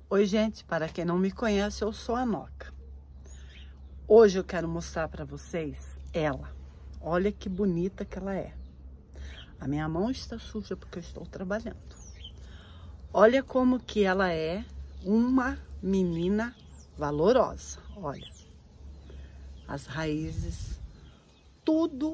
Oi, gente, para quem não me conhece, eu sou a Noca. Hoje eu quero mostrar para vocês ela. Olha que bonita que ela é. A minha mão está suja porque eu estou trabalhando. Olha como que ela é uma menina valorosa. Olha, as raízes, tudo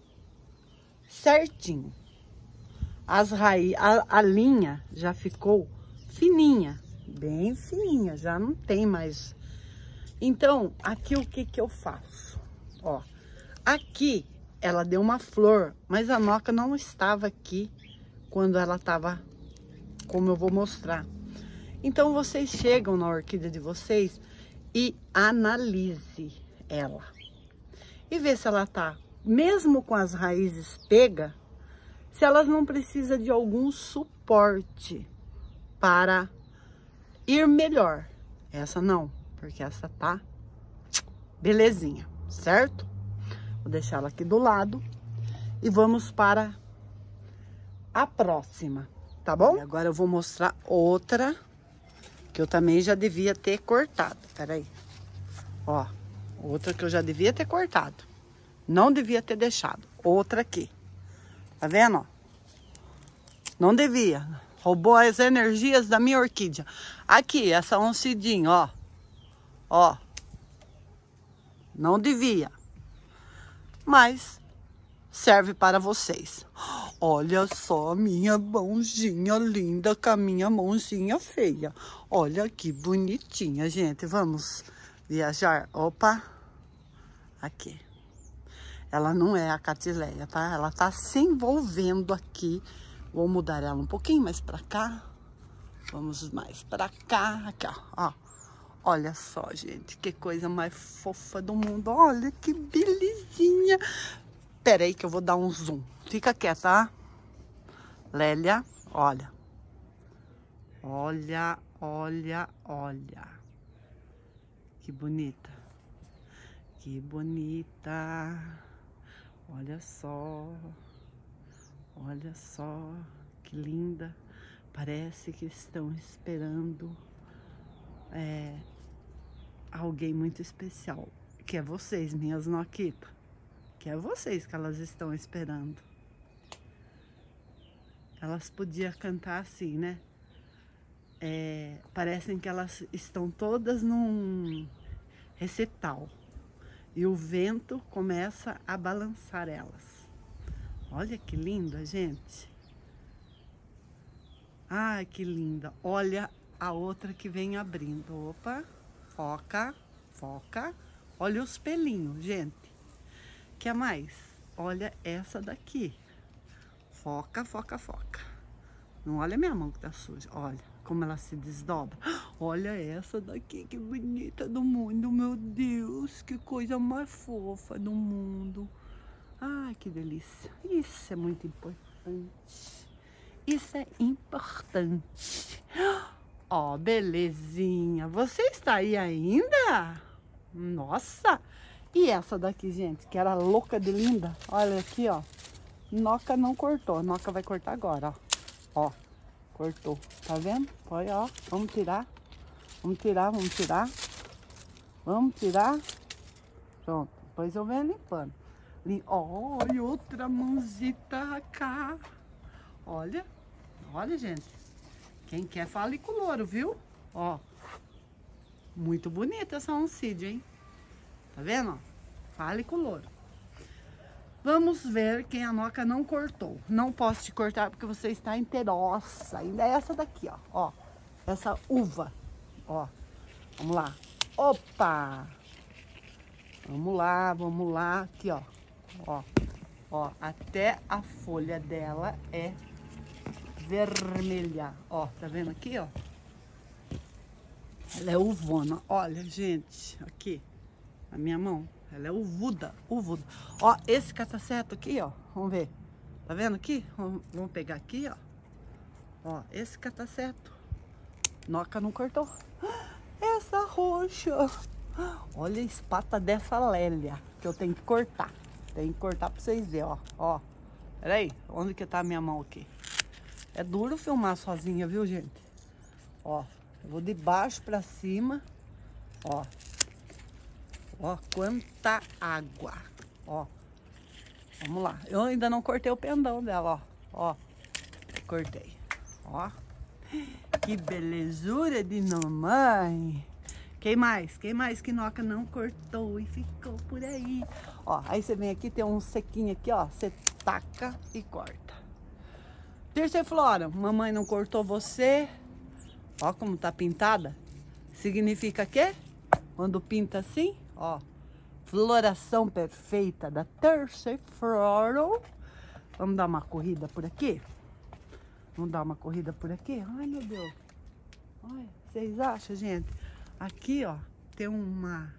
certinho. As raízes, a linha já ficou fininha, bem fininha, já não tem mais. Então, aqui o que que eu faço? Ó, aqui ela deu uma flor, mas a Noca não estava aqui quando ela estava, como eu vou mostrar. Então, vocês chegam na orquídea de vocês e analise ela. E vê se ela tá, mesmo com as raízes pegas, se elas não precisam de algum suporte para ir melhor. Essa não, porque essa tá belezinha, certo? Vou deixar ela aqui do lado e vamos para a próxima, tá bom? E agora eu vou mostrar outra que eu também já devia ter cortado. Peraí. Ó, outra que eu já devia ter cortado. Não devia ter deixado. Outra aqui. Tá vendo, ó? Não devia. Roubou as energias da minha orquídea. Aqui, essa oncidinha, ó. Ó. Não devia. Mas serve para vocês. Olha só a minha mãozinha linda com a minha mãozinha feia. Olha que bonitinha, gente. Vamos viajar. Opa. Aqui. Ela não é a catileia, tá? Ela tá se envolvendo aqui. Vou mudar ela um pouquinho mais pra cá. Vamos mais pra cá. Aqui, ó. Olha só, gente. Que coisa mais fofa do mundo. Olha que belezinha. Pera aí que eu vou dar um zoom. Fica quieta, tá? Lélia, olha. Olha, olha, olha. Que bonita. Que bonita. Olha só. Olha só. Que linda. Parece que estão esperando alguém muito especial. Que é vocês, minhas Noquitas. Que é vocês que elas estão esperando. Elas podiam cantar assim, né? Parecem que elas estão todas num recital. E o vento começa a balançar elas. Olha que linda, gente. Ai, que linda. Olha a outra que vem abrindo. Opa, foca, foca. Olha os pelinhos, gente. Quer mais? Olha essa daqui. Foca, foca, foca. Não olha minha mão que tá suja. Olha como ela se desdobra. Olha essa daqui, que bonita do mundo. Meu Deus, que coisa mais fofa do mundo. Ai, que delícia. Isso é muito importante. Isso é importante. Ó, belezinha. Você está aí ainda? Nossa! E essa daqui, gente, que era louca de linda. Olha aqui, ó. Noca não cortou. Noca vai cortar agora, ó. Ó, cortou. Tá vendo? Olha, ó. Vamos tirar. Vamos tirar, vamos tirar. Vamos tirar. Pronto. Depois eu venho limpando. Olha, outra mãozita cá. Olha. Olha, gente. Quem quer, fale com o louro, viu? Ó. Muito bonita essa oncídia, hein? Tá vendo? Fale com o louro. Vamos ver quem a Noca não cortou. Não posso te cortar porque você está inteiroça. Ainda é essa daqui, ó. Ó. Essa uva. Ó. Vamos lá. Opa! Vamos lá, vamos lá. Aqui, ó. Ó. Ó. Até a folha dela é vermelha. Ó. Tá vendo aqui, ó? Ela é uvona. Olha, gente. Aqui. A minha mão. Ela é uvuda, uvuda. Ó, esse cataceto aqui, ó. Vamos ver. Tá vendo aqui? Vamos pegar aqui, ó. Ó, esse cataceto. Noca não cortou. Essa roxa. Olha a espata dessa Lélia, que eu tenho que cortar. Tem que cortar pra vocês verem, ó. Ó. Peraí, onde que tá a minha mão aqui? É duro filmar sozinha, viu, gente? Ó, Eu vou de baixo pra cima, ó. Ó, quanta água, ó. Vamos lá. Eu ainda não cortei o pendão dela, ó. Ó, cortei, ó. Que belezura de mamãe. Quem mais? Quem mais que Noca não cortou e ficou por aí? Ó, aí você vem aqui, tem um sequinho aqui, ó. Você taca e corta. Terciflora, mamãe não cortou você. Ó como tá pintada. Significa que quando pinta assim, ó, floração perfeita da Terciflora. Vamos dar uma corrida por aqui? Vamos dar uma corrida por aqui? Ai, meu Deus. Olha, vocês acham, gente? Aqui, ó, tem uma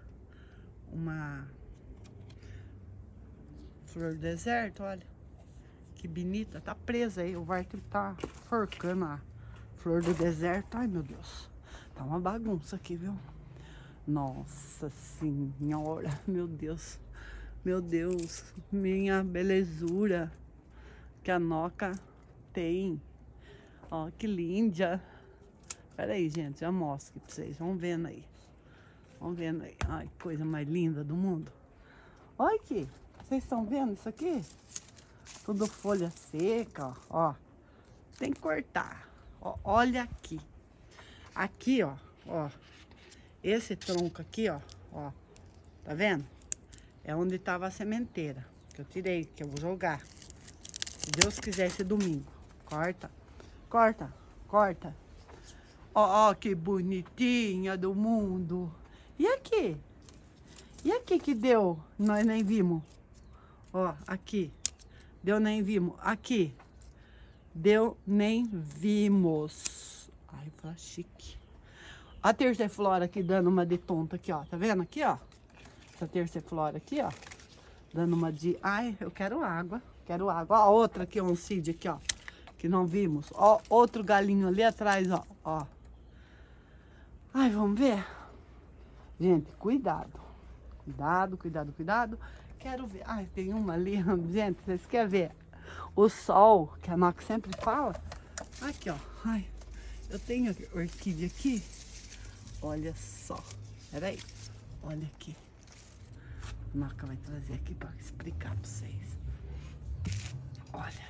flor do deserto, olha. Que bonita, tá presa aí. O Walter tá forcando a flor do deserto. Ai, meu Deus. Tá uma bagunça aqui, viu? Nossa Senhora, meu Deus. Meu Deus, minha belezura que a Noca tem. Ó, que linda. Pera aí, gente, já mostro aqui pra vocês. Vão vendo aí. Vão vendo aí. Ai, que coisa mais linda do mundo. Olha aqui. Vocês estão vendo isso aqui? Tudo folha seca, ó. Tem que cortar. Ó, olha aqui. Aqui, ó. Ó. Esse tronco aqui, ó. Ó. Tá vendo? É onde tava a sementeira. Que eu tirei, que eu vou jogar. Se Deus quiser esse domingo. Corta. Corta. Corta. Ó, ó, que bonitinha do mundo. E aqui? E aqui que deu? Nós nem vimos. Ó, aqui. Deu, nem vimos. Aqui. Deu, nem vimos. Ai, fala chique. A Terciflora aqui dando uma de tonta aqui, ó. Tá vendo aqui, ó? Essa Terciflora aqui, ó. Dando uma de... Ai, eu quero água. Quero água. Ó, outra aqui, um seed aqui, ó. Que não vimos. Ó, outro galinho ali atrás, ó. Ó. Ai, vamos ver? Gente, cuidado. Cuidado, cuidado, cuidado. Quero ver. Ai, tem uma ali. Gente, vocês querem ver? O sol, que a Noca sempre fala. Aqui, ó. Ai, eu tenho orquídea aqui. Olha só. Peraí. Olha aqui. A Noca vai trazer aqui para explicar para vocês. Olha.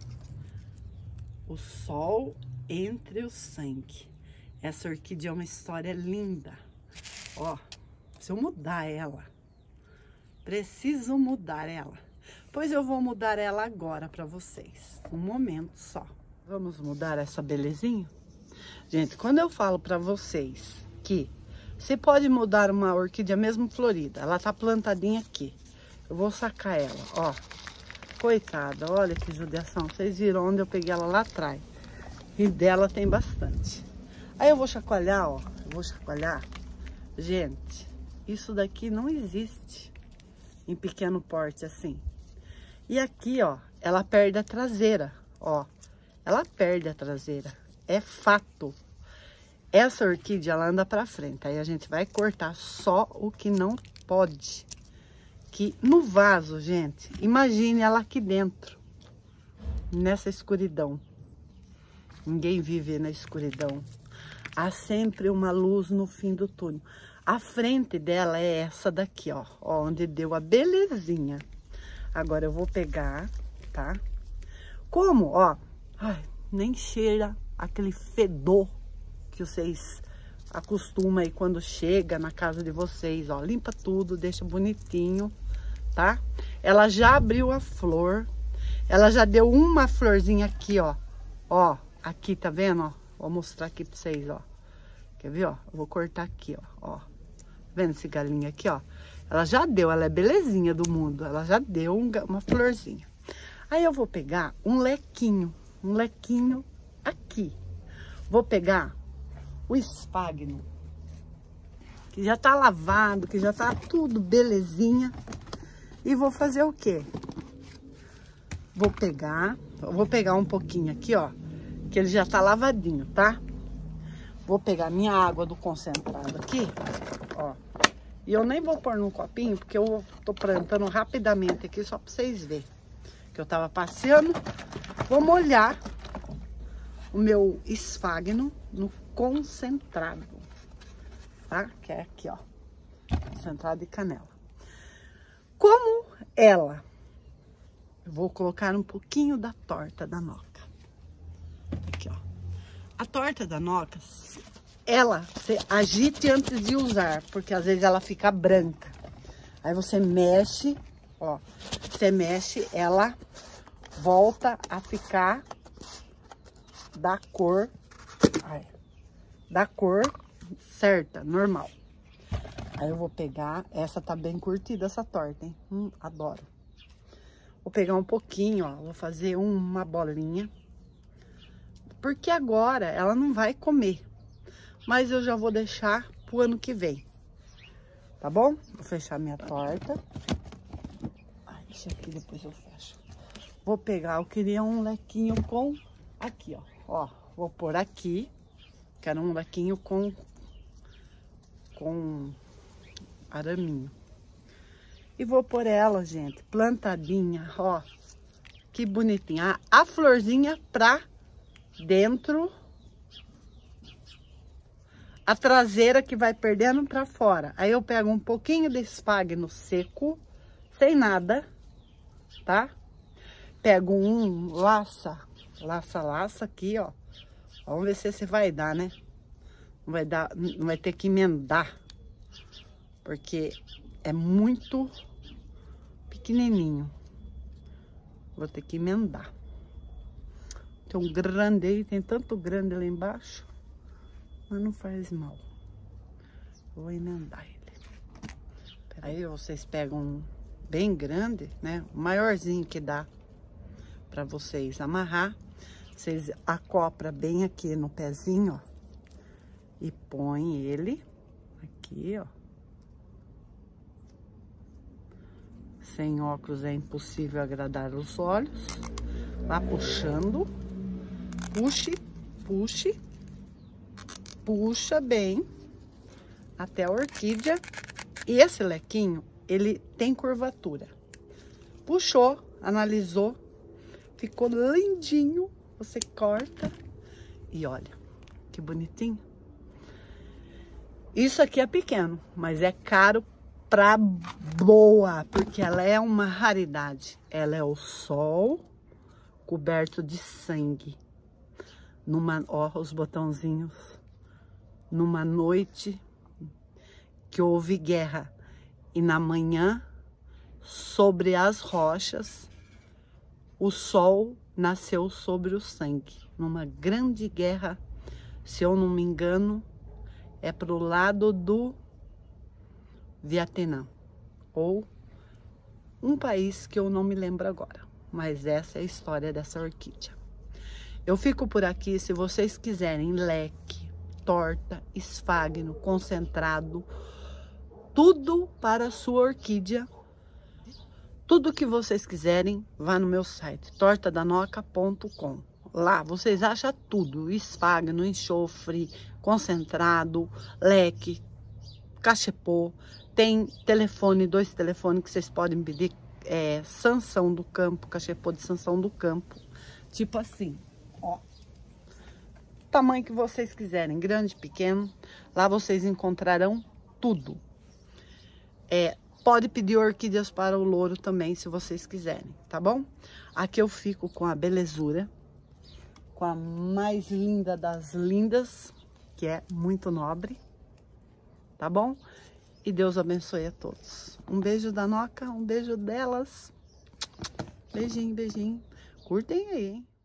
O sol entre o sangue. Essa orquídea é uma história linda. Ó, se eu mudar ela, preciso mudar ela. Pois eu vou mudar ela agora para vocês. Um momento só. Vamos mudar essa belezinha? Gente, quando eu falo para vocês que você pode mudar uma orquídea mesmo florida, ela tá plantadinha aqui. Eu vou sacar ela, ó. Coitada, olha que judiação. Vocês viram onde eu peguei ela lá atrás. E dela tem bastante. Aí eu vou chacoalhar, ó. Eu vou chacoalhar. Gente, isso daqui não existe em pequeno porte assim. E aqui, ó, ela perde a traseira, ó. Ela perde a traseira. É fato. Essa orquídea, ela anda pra frente. Aí a gente vai cortar só o que não pode. Que no vaso, gente, imagine ela aqui dentro. Nessa escuridão. Ninguém vive na escuridão. Há sempre uma luz no fim do túnel. A frente dela é essa daqui, ó. Ó, onde deu a belezinha. Agora eu vou pegar, tá? Como, ó. Ai, nem cheira aquele fedor que vocês acostumam aí quando chega na casa de vocês, ó. Limpa tudo, deixa bonitinho, tá? Ela já abriu a flor. Ela já deu uma florzinha aqui, ó. Ó, aqui, tá vendo, ó? Vou mostrar aqui pra vocês, ó. Quer ver, ó? Eu vou cortar aqui, ó. Vendo esse galinho aqui, ó? Ela já deu, ela é belezinha do mundo. Ela já deu uma florzinha. Aí eu vou pegar um lequinho aqui. Vou pegar o esfagno, que já tá lavado, que já tá tudo belezinha. E vou fazer o quê? Vou pegar um pouquinho aqui, ó. Que ele já tá lavadinho, tá? Vou pegar minha água do concentrado aqui, ó. E eu nem vou pôr num copinho, porque eu tô plantando rapidamente aqui, só pra vocês verem. Que eu tava passeando. Vou molhar o meu esfagno concentrado, tá? Que é aqui, ó, concentrado de canela. Como ela, eu vou colocar um pouquinho da torta da Noca. Aqui, ó. A torta da Noca, ela, você agite antes de usar, porque às vezes ela fica branca. Aí você mexe, ó, você mexe, ela volta a ficar da cor, da cor certa, normal. Aí eu vou pegar, essa tá bem curtida essa torta, hein? Adoro. Vou pegar um pouquinho, ó, vou fazer uma bolinha. Porque agora ela não vai comer. Mas eu já vou deixar pro ano que vem. Tá bom? Vou fechar minha torta. Ai, deixa aqui, depois eu fecho. Vou pegar, eu queria um lequinho com... Aqui, ó. Ó, vou pôr aqui. Quero um lequinho com araminho. E vou pôr ela, gente, plantadinha, ó. Que bonitinha. A florzinha pra dentro. A traseira que vai perdendo pra fora. Aí eu pego um pouquinho de esfagno seco, sem nada, tá? Pego um laça aqui, ó. Vamos ver se esse vai dar, né? Não vai dar, não vai ter que emendar. Porque é muito pequenininho. Vou ter que emendar. Tem um grande aí, tem tanto grande lá embaixo. Mas não faz mal. Vou emendar ele. Aí vocês pegam um bem grande, né? O maiorzinho que dá pra vocês amarrar. Vocês acoplam bem aqui no pezinho, ó. E põe ele aqui, ó. Sem óculos é impossível agradar os olhos. Vá puxando. Puxe, puxe. Puxa bem até a orquídea. E esse lequinho, ele tem curvatura. Puxou, analisou, ficou lindinho. Você corta e olha, que bonitinho. Isso aqui é pequeno, mas é caro pra boa, porque ela é uma raridade. Ela é o sol coberto de sangue. Ó, os botãozinhos. Numa noite que houve guerra e na manhã, sobre as rochas, o sol nasceu sobre o sangue. Numa grande guerra, se eu não me engano, é pro lado do Vietnã, ou um país que eu não me lembro agora. Mas essa é a história dessa orquídea. Eu fico por aqui, se vocês quiserem leque, torta, esfagno, concentrado, tudo para a sua orquídea. Tudo que vocês quiserem, vá no meu site, tortadanoca.com. Lá vocês acham tudo, esfagno, enxofre, concentrado, leque, cachepô. Tem telefone, 2 telefones que vocês podem pedir, sanção do campo, cachepô de sanção do campo. Tipo assim, ó. Tamanho que vocês quiserem, grande, pequeno, lá vocês encontrarão tudo. Pode pedir orquídeas para o louro também, se vocês quiserem, tá bom? Aqui eu fico com a belezura, com a mais linda das lindas, que é muito nobre, tá bom? E Deus abençoe a todos. Um beijo da Noca, um beijo delas. Beijinho, beijinho. Curtem aí, hein?